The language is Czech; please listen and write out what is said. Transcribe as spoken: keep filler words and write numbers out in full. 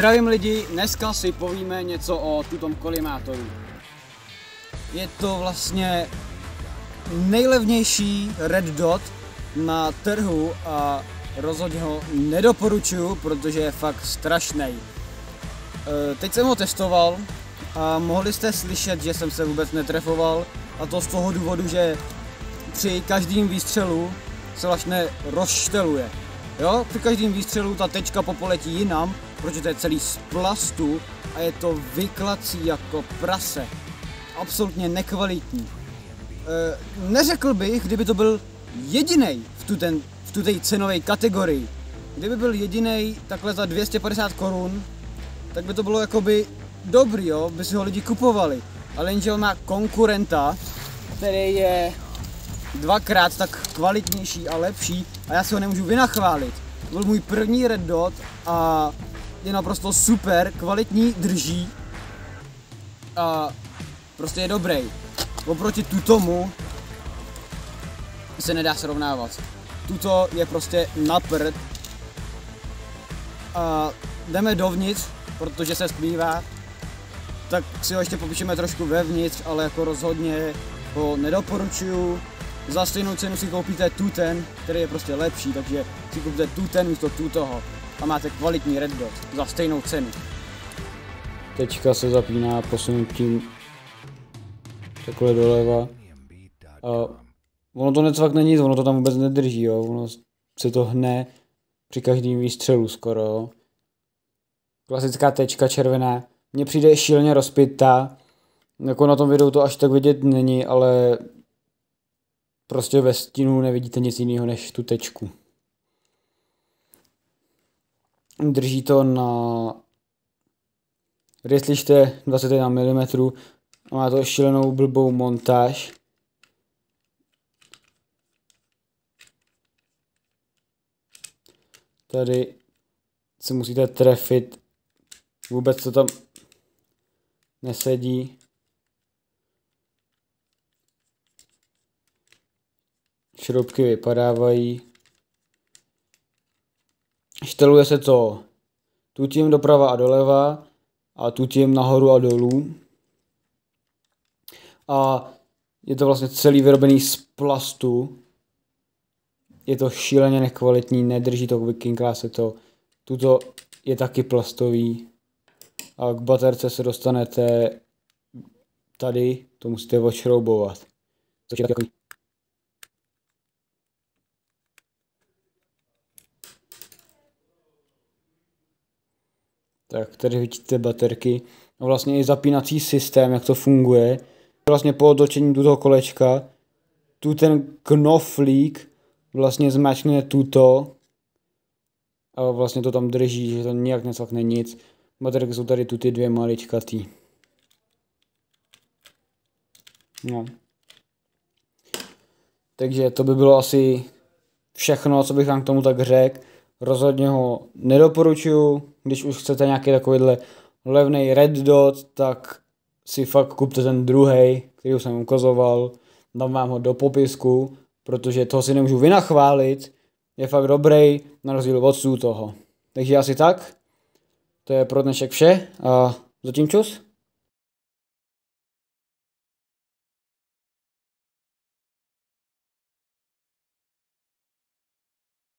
Zdravím lidi, dneska si povíme něco o tutom kolimátoru. Je to vlastně nejlevnější Red Dot na trhu a rozhodně ho nedoporučuju, protože je fakt strašný. Teď jsem ho testoval a mohli jste slyšet, že jsem se vůbec netrefoval, a to z toho důvodu, že při každém výstřelu se vlastně rozšteluje. Jo, při každém výstřelu ta tečka popoletí jinam, protože to je celý z plastu a je to vyklací jako prase. Absolutně nekvalitní. E, neřekl bych, kdyby to byl jedinej v tu ten, v tu té cenové kategorii. Kdyby byl jedinej takhle za dvě stě padesát korun, tak by to bylo jakoby dobrý, jo, by si ho lidi kupovali. Ale jenže on má konkurenta, který je dvakrát tak kvalitnější a lepší a já si ho nemůžu vynachválit. To byl můj první Red Dot a je naprosto super, kvalitní, drží a prostě je dobrý. Oproti tutomu se nedá srovnávat. Tuto je prostě na prd a jdeme dovnitř, protože se zpívá, tak si ho ještě popíšeme trošku vevnitř, ale jako rozhodně ho nedoporučuju. Za stejnou cenu si koupíte tuten, který je prostě lepší, takže si koupíte tuten místo tutoho a máte kvalitní Red Dot za stejnou cenu. Teďka se zapíná posunutím takhle doleva a ono to necvak není, ono to tam vůbec nedrží, jo. Ono se to hne při každém výstřelu skoro, jo. Klasická tečka červená, mně přijde šíleně rozpitá, jako na tom videu to až tak vidět není, ale prostě ve stínu nevidíte nic jiného než tu tečku. Drží to na rysliště dvacet jedna milimetrů a má to šílenou blbou montáž. Tady se musíte trefit, vůbec to tam nesedí. Šroubky vypadávají. Šteluje se to tutím doprava a doleva a tutím nahoru a dolů. A je to vlastně celý vyrobený z plastu. Je to šíleně nekvalitní, nedrží to, vykinká se to. Tuto je taky plastový. A k baterce se dostanete tady, to musíte odšroubovat. Což je takový. Tak tady vidíte baterky a vlastně i zapínací systém, jak to funguje. Vlastně po otočení tuto kolečka, tu ten knoflík vlastně zmáčkne tuto a vlastně to tam drží, že to nijak necvakne nic. Baterky jsou tady tu ty dvě maličkatý. No. Takže to by bylo asi všechno, co bych vám k tomu tak řekl. Rozhodně ho nedoporučuju, když už chcete nějaký takovýhle levný Red Dot, tak si fakt kupte ten druhý, který jsem ukazoval, dám vám ho do popisku, protože toho si nemůžu vynachválit, je fakt dobrý, na rozdíl od toho. Takže asi tak, to je pro dnešek vše a zatím čus.